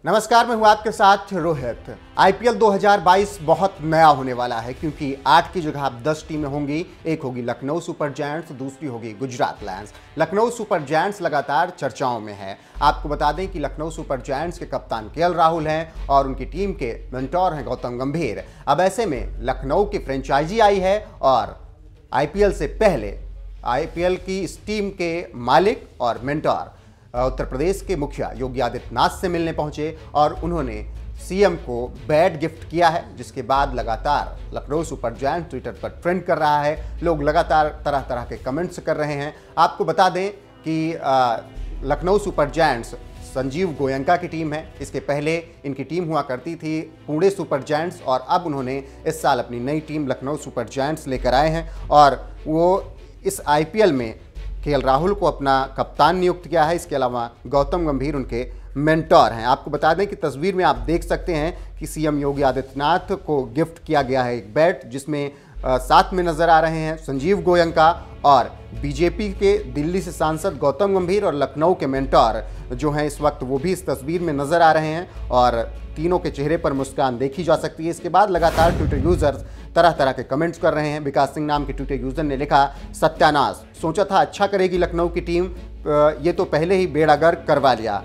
नमस्कार, मैं हूं आपके साथ रोहित। आईपीएल 2022 बहुत नया होने वाला है क्योंकि 8 की जगह अब 10 टीमें होंगी। एक होगी लखनऊ सुपर जायंट्स, दूसरी होगी Gujarat Lions. Lucknow Super Giants लगातार चर्चाओं में है। आपको बता दें कि लखनऊ सुपर जायंट्स के कप्तान केएल राहुल हैं और उनकी टीम के मेंटोर हैं गौतम गंभीर। अब ऐसे में लखनऊ की फ्रेंचाइजी आई है और आईपीएल से पहले आईपीएल की इस टीम के मालिक और मेंटोर उत्तर प्रदेश के मुखिया योगी आदित्यनाथ से मिलने पहुंचे और उन्होंने सीएम को बैट गिफ्ट किया है, जिसके बाद लगातार लखनऊ सुपर जायंट्स ट्विटर पर ट्रेंड कर रहा है। लोग लगातार तरह तरह के कमेंट्स कर रहे हैं। आपको बता दें कि लखनऊ सुपर जायंट्स संजीव गोयंका की टीम है। इसके पहले इनकी टीम हुआ करती थी पुणे सुपर जायंट्स और अब उन्होंने इस साल अपनी नई टीम लखनऊ सुपर जायंट्स लेकर आए हैं और वो इस आईपीएल में केएल राहुल को अपना कप्तान नियुक्त किया है। इसके अलावा गौतम गंभीर उनके मेंटोर हैं। आपको बता दें कि तस्वीर में आप देख सकते हैं कि सीएम योगी आदित्यनाथ को गिफ्ट किया गया है एक बैट, जिसमें साथ में नजर आ रहे हैं संजीव गोयंका और बीजेपी के दिल्ली से सांसद गौतम गंभीर और लखनऊ के मेंटोर जो हैं इस वक्त वो भी इस तस्वीर में नजर आ रहे हैं और तीनों के चेहरे पर मुस्कान देखी जा सकती है। इसके बाद लगातार ट्विटर यूजर्स तरह तरह के कमेंट्स कर रहे हैं। विकास सिंह नाम के ट्विटर यूजर ने लिखा, सत्यानाश, सोचा था अच्छा करेगी लखनऊ की टीम, ये तो पहले ही बेड़ा गर्क करवा लिया,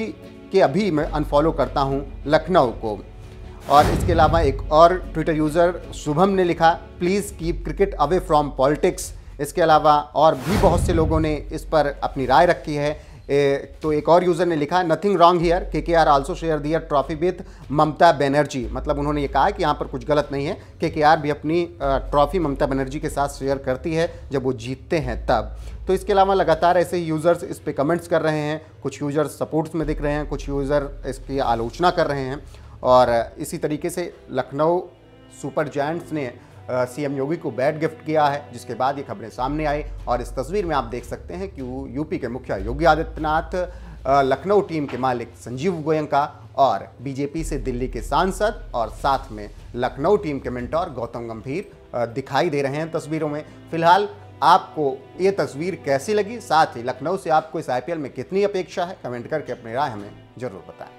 अभी मैं अनफॉलो करता हूँ लखनऊ को। और इसके अलावा एक और ट्विटर यूज़र शुभम ने लिखा, please keep cricket away from politics. इसके अलावा और भी बहुत से लोगों ने इस पर अपनी राय रखी है। तो एक और यूज़र ने लिखा, nothing wrong here, KKR also share their trophy with Mamata Banerjee. मतलब उन्होंने ये कहा कि यहाँ पर कुछ गलत नहीं है, केकेआर भी अपनी ट्रॉफी ममता बनर्जी के साथ शेयर करती है जब वो जीतते हैं तब। तो इसके अलावा लगातार ऐसे यूज़र्स इस पर कमेंट्स कर रहे हैं। कुछ यूज़र्स सपोर्ट्स में दिख रहे हैं, कुछ यूज़र इसकी आलोचना कर रहे हैं। और इसी तरीके से लखनऊ सुपर जायंट्स ने सीएम योगी को बैट गिफ्ट किया है, जिसके बाद ये खबरें सामने आई। और इस तस्वीर में आप देख सकते हैं कि यूपी के मुखिया योगी आदित्यनाथ, लखनऊ टीम के मालिक संजीव गोयंका और बीजेपी से दिल्ली के सांसद और साथ में लखनऊ टीम के मेंटोर गौतम गंभीर दिखाई दे रहे हैं तस्वीरों में। फिलहाल आपको ये तस्वीर कैसी लगी, साथ ही लखनऊ से आपको इस आईपीएल में कितनी अपेक्षा है, कमेंट करके अपनी राय हमें जरूर बताएं।